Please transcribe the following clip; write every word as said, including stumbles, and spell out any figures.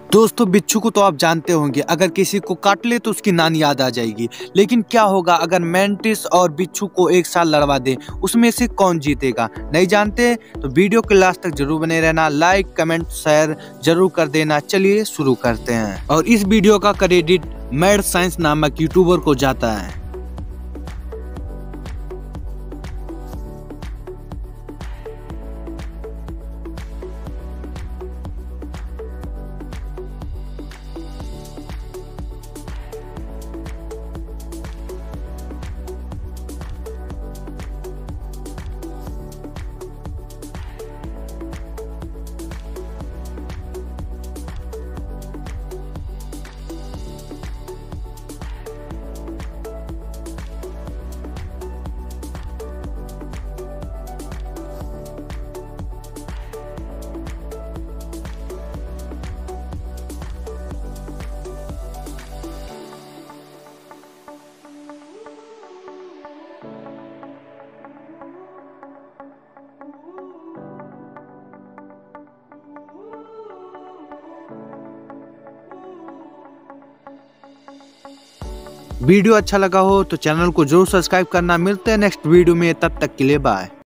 दोस्तों बिच्छू को तो आप जानते होंगे, अगर किसी को काट ले तो उसकी नानी याद आ जाएगी। लेकिन क्या होगा अगर मेंटिस और बिच्छू को एक साथ लड़वा दे, उसमें से कौन जीतेगा? नहीं जानते तो वीडियो के लास्ट तक जरूर बने रहना, लाइक कमेंट शेयर जरूर कर देना। चलिए शुरू करते हैं। और इस वीडियो का क्रेडिट मैड साइंस नामक यूट्यूबर को जाता है। वीडियो अच्छा लगा हो तो चैनल को जरूर सब्सक्राइब करना। मिलते हैं नेक्स्ट वीडियो में, तब तक के लिए बाय।